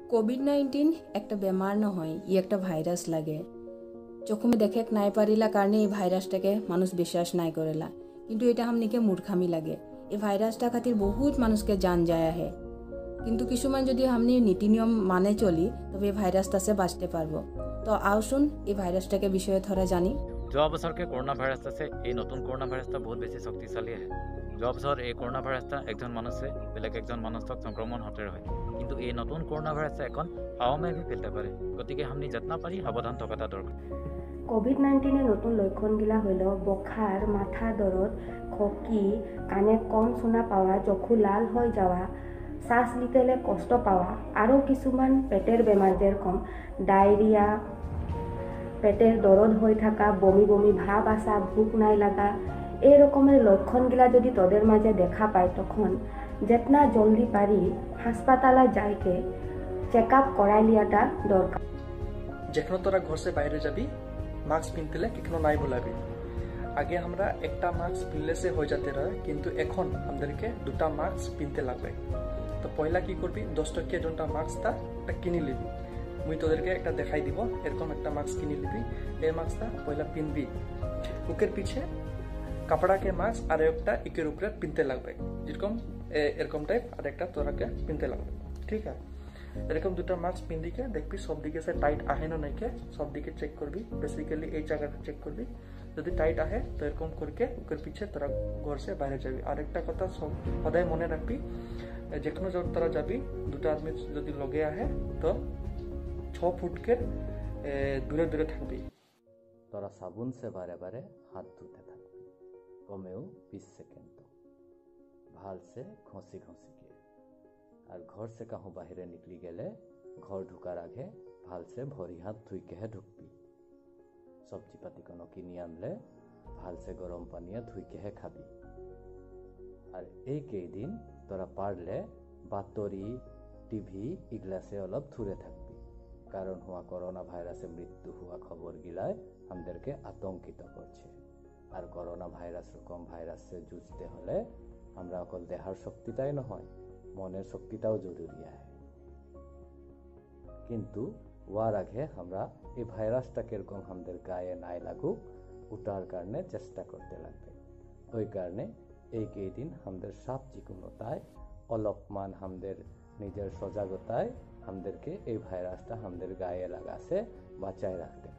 COVID-19 একটা বেমাৰ নহয়, ই একটা ভাইরাস লাগে। চকুমে দেখে নাই পারিলা কারণে এই ভাইরাসটাকে মানুষ বিশ্বাস নাই করেলা, কিন্তু এটা হামনিকে মূর্খামি লাগে। এই ভাইরাসটা খাতির বহুত মানুষকে জান যায় আহে, কিন্তু কিছুমান যদি হামনি নীতি নিয়ম মানে চলি তবে এই ভাইরাসটা সে বাঁচতে পারবো। তো আওসুন এই ভাইরাসটাকে বিষয়ে থোড়া জানি। যোৱা বছৰ কৰোণা ভাইৰাছ আছে, এই নতুন কৰোণা ভাইৰাছটা বহুত বেছি শক্তিশালী আহে। যোৱা বছৰ এই কৰোণা ভাইৰাছটা একজন মানুষে বেলেগ একজন মানুষক সংক্রমণ হতে হয়, কিন্তু এই নতুন কৰোণা ভাইরাসটা এখন হাওয়ামে ভি ফেলতে পারে। গতিকে হামনি যত্না পারি সাবধান থাকাটা দরকার। কোভিড-19 নতুন লক্ষণগিলা হইল বখার, মাথা দরদ, খকি, কানে কম শোনা পাওয়া, চক্ষু লাল হয়ে যাওয়া, শ্বাস নিতেলে কষ্ট পাওয়া, আরও কিছুমান পেটের বেমার যেরকম ডায়রিয়া, পেটের দরদ হয়ে থাকা, বমি বমি ভাব আসা, ভুক নাই লাগা, এই রকমের লক্ষণগুলা যদি তোদের মাঝে দেখা পায় তখন যেতনা জলদি পারি হাসপাতালে যাইকে চেক আপ করাই লিয়াটা দরকার। যেখানে তোরা ঘর से বাইরে যাবি মাস্ক পিনতেলে কিখনো নাই বলাবি। আগে আমরা একটা মাস্ক পিনলে সে হয়ে যেতে রয়, কিন্তু এখন আমাদেরকে দুটা মাস্ক পিনতে লাগবে। তো পয়লা কি করবি, 10 টকিয়া যোনটা মাস্কটা একটা কিনি লিবি। মুই তোদেরকে একটা দেখাই দিব, এরকম একটা মাস্ক কিনি লিবি। এই মাস্কটা পয়লা পিনবি, বুকের পিছে কাপড়া के মাস্ক আর একটা ইকের উপরে পিনতে লাগবে, যেরকম এরকম টাইপ আর একটা তোরাকে পিনতে লাগবে। ঠিক আছে, এরকম দুটা মাস্ক পিনদিকে দেখবি সব দিকে সে টাইট আহে না নাইকে, সব দিকে চেক করবি। বেসিক্যালি এই জায়গাটা চেক করবি, যদি টাইট আহে তো এরকম করকে ওকের পিছে তোরা ঘর से বাইরে যাবি। আর একটা কথা সদাই মনে রাখবি, যেখানে তোরা যাবি দুটা আদমি যদি লগে আহে তো 6 ফুটকে দূরে দূরে থাকবি। তোরা সাবুন से बारे बारे हाथ धुते থাকবি, কমেও 20 সেকেন্ড ভাল से ঘষি ঘষি के। আর ঘর से कहूँ बाहरे निकली गेले घर ढुकार आगे ভাল से भरी हाथ धुई के ढुकबी। सब्जी पाती कोनो किनी आनले ভাল से गरम पानिया धुई के खाबी। আর এই কেইদিন তোরা পারলে বাতরি, টিভি এগুলা से অলপ দূরে থাকবি, কারণ হওয়া করোনা ভাইরাসে মৃত্যু হওয়া খবর গিলায় আমাদেরকে আতঙ্কিত করছে। আর করোনা ভাইরাস রকম ভাইরাসে যুঝতে হলে আমরা অকল দেহার শক্তিটাই নহয়, মনের শক্তিটাও জরুরি আছে। কিন্তু ওয়ার আগে আমরা এই ভাইরাসটা কিরকম আমাদের গায়ে নাই লাগুক ওটার কারণে চেষ্টা করতে লাগবে। ওই কারণে এই কেইদিন আমাদের সাপ চিকুনতায় অলপমান আমাদের নিজের সজাগতায় আমাদেরকে এই ভাইরাসটা আমাদের গায়ে লাগাছে বাঁচায় রাখতে